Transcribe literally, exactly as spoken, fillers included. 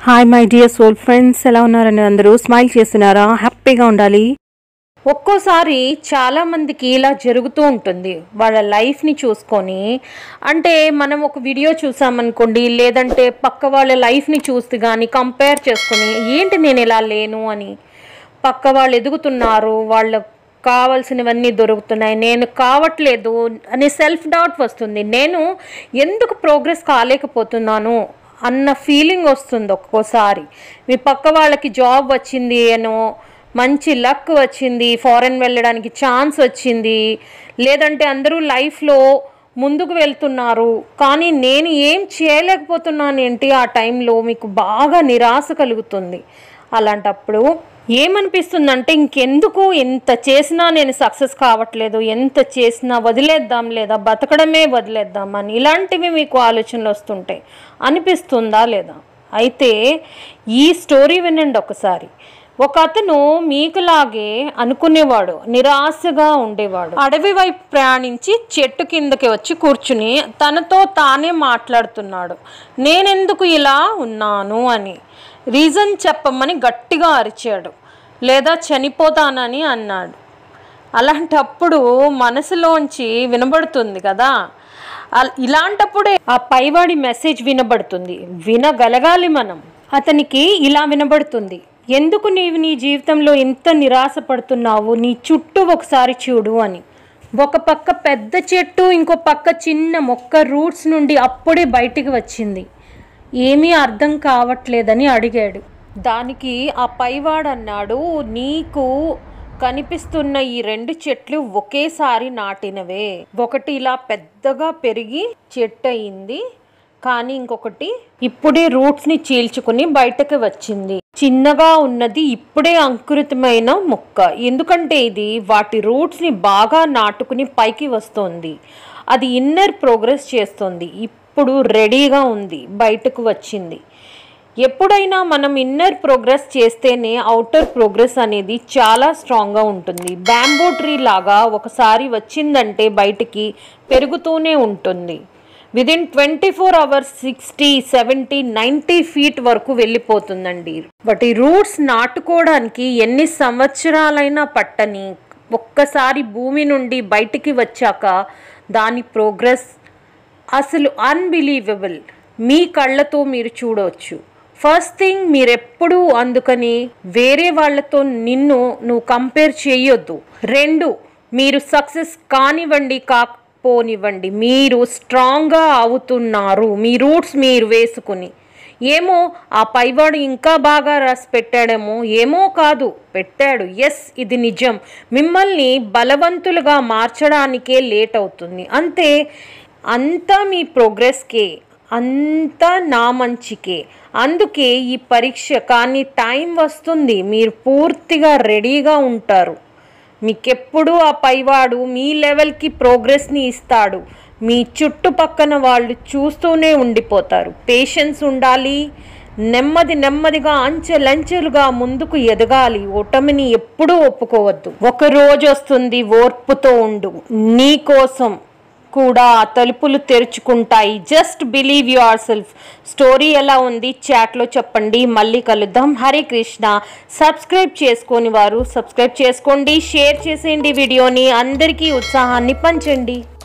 Hi my dear soul friends, ఎలా ఉన్నారని అందరూ స్మైల్ చేస్తున్నారా? హ్యాపీగా ఉండాలి. ఒక్కోసారి చాలామందికి ఇలా జరుగుతూ ఉంటుంది. వాళ్ళ లైఫ్ని చూసుకొని, అంటే మనం ఒక వీడియో చూసామనుకోండి, లేదంటే పక్క వాళ్ళ లైఫ్ని చూస్తే కానీ కంపేర్ చేసుకొని ఏంటి నేను ఇలా లేను అని, పక్క వాళ్ళు ఎదుగుతున్నారు, వాళ్ళకు కావాల్సినవన్నీ దొరుకుతున్నాయి, నేను కావట్లేదు అనే సెల్ఫ్ డౌట్ వస్తుంది. నేను ఎందుకు ప్రోగ్రెస్ కాలేకపోతున్నాను అన్న ఫీలింగ్ వస్తుంది. ఒక్కోసారి మీ పక్క వాళ్ళకి జాబ్ వచ్చింది అనో, మంచి లక్ వచ్చింది, ఫారెన్ వెళ్ళడానికి ఛాన్స్ వచ్చింది, లేదంటే అందరూ లైఫ్లో ముందుకు వెళ్తున్నారు, కానీ నేను ఏం చేయలేకపోతున్నాను ఏంటి, ఆ టైంలో మీకు బాగా నిరాశ కలుగుతుంది. అలాంటప్పుడు ఏమనిపిస్తుందంటే, ఇంకెందుకు ఎంత చేసినా నేను సక్సెస్ కావట్లేదు, ఎంత చేసినా వదిలేద్దాం, లేదా బతకడమే వదిలేద్దామని ఇలాంటివి మీకు ఆలోచనలు వస్తుంటాయి. అనిపిస్తుందా లేదా? అయితే ఈ స్టోరీ వినండి ఒకసారి. ఒక అతను మీకులాగే అనుకునేవాడు, నిరాశగా ఉండేవాడు. అడవి వైపు ప్రయాణించి చెట్టు కిందకి వచ్చి కూర్చుని తనతో తానే మాట్లాడుతున్నాడు, నేనెందుకు ఇలా ఉన్నాను అని. రీజన్ చెప్పమని గట్టిగా అరిచాడు, లేదా చనిపోతానని అన్నాడు. అలాంటప్పుడు మనసులోంచి వినబడుతుంది కదా, ఇలాంటప్పుడే ఆ పైవాడి మెసేజ్ వినబడుతుంది. వినగలగాలి మనం. అతనికి ఇలా వినబడుతుంది, ఎందుకు నీవు నీ జీవితంలో ఎంత నిరాశ పడుతున్నావు, నీ చుట్టూ ఒకసారి చూడు అని. ఒక పక్క పెద్ద చెట్టు, ఇంకో పక్క చిన్న మొక్క రూట్స్ నుండి అప్పుడే బయటికి వచ్చింది. ఏమీ అర్థం కావట్లేదని అడిగాడు. దానికి ఆ పైవాడు అన్నాడు, నీకు కనిపిస్తున్న ఈ రెండు చెట్లు ఒకేసారి నాటినవే. ఒకటి ఇలా పెద్దగా పెరిగి చెట్టు అయింది, కానీ ఇంకొకటి ఇప్పుడే రూట్స్ని చీల్చుకుని బయటకు వచ్చింది. చిన్నగా ఉన్నది ఇప్పుడే అంకురితమైన మొక్క, ఎందుకంటే ఇది వాటి రూట్స్ని బాగా నాటుకుని పైకి వస్తుంది. అది ఇన్నర్ ప్రోగ్రెస్ చేస్తుంది, ఇప్పుడు రెడీగా ఉంది, బయటకు వచ్చింది. ఎప్పుడైనా మనం ఇన్నర్ ప్రోగ్రెస్ చేస్తేనే అవుటర్ ప్రోగ్రెస్ అనేది చాలా స్ట్రాంగ్గా ఉంటుంది. బ్యాంబూ ట్రీ లాగా ఒకసారి వచ్చిందంటే బయటికి పెరుగుతూనే ఉంటుంది. Within twenty four hours sixty seventy ninety feet వరకు వెళ్ళిపోతుందండి. బట్ ఈ రూట్స్ నాటుకోవడానికి ఎన్ని సంవత్సరాలైనా పట్టని, ఒక్కసారి భూమి నుండి బయటికి వచ్చాక దాని ప్రోగ్రెస్ అసలు అన్బిలీవబుల్. మీ కళ్ళతో మీరు చూడవచ్చు. ఫస్ట్ థింగ్, మీరెప్పుడు అందుకని వేరే వాళ్ళతో నిన్ను నువ్వు కంపేర్ చేయొద్దు. రెండు, మీరు సక్సెస్ కానివ్వండి కాకపోనివ్వండి, మీరు స్ట్రాంగ్గా అవుతున్నారు, మీ రూట్స్ మీరు వేసుకుని. ఏమో ఆ పైవాడు ఇంకా బాగా రాసి పెట్టాడేమో, ఏమో కాదు, పెట్టాడు, ఎస్ ఇది నిజం. మిమ్మల్ని బలవంతులుగా మార్చడానికే లేట్ అవుతుంది, అంతే. అంతా మీ ప్రోగ్రెస్కే, అంతా నా మంచికే. అందుకే ఈ పరీక్ష, కానీ టైం వస్తుంది, మీరు పూర్తిగా రెడీగా ఉంటారు. మీకెప్పుడు ఆ పైవాడు మీ లెవెల్కి ప్రోగ్రెస్ని ఇస్తాడు. మీ చుట్టుపక్కన వాళ్ళు చూస్తూనే ఉండిపోతారు. పేషెన్స్ ఉండాలి, నెమ్మది నెమ్మదిగా అంచెలంచెలుగా ముందుకు ఎదగాలి. ఓటమిని ఎప్పుడూ ఒప్పుకోవద్దు. ఒక రోజు వస్తుంది, ఓర్పుతో ఉండు, నీ కోసం కూడా తలుపులు తెరుచుకుంటాయి. Just believe yourself. Story ఎలా ఉంది చాట్లో చెప్పండి. మళ్ళీ కలుద్దాం. హరే కృష్ణ. సబ్స్క్రైబ్ చేసుకోని వారు సబ్స్క్రైబ్ చేసుకోండి, షేర్ చేసేయండి వీడియోని, అందరికీ ఉత్సాహాన్ని పంచండి.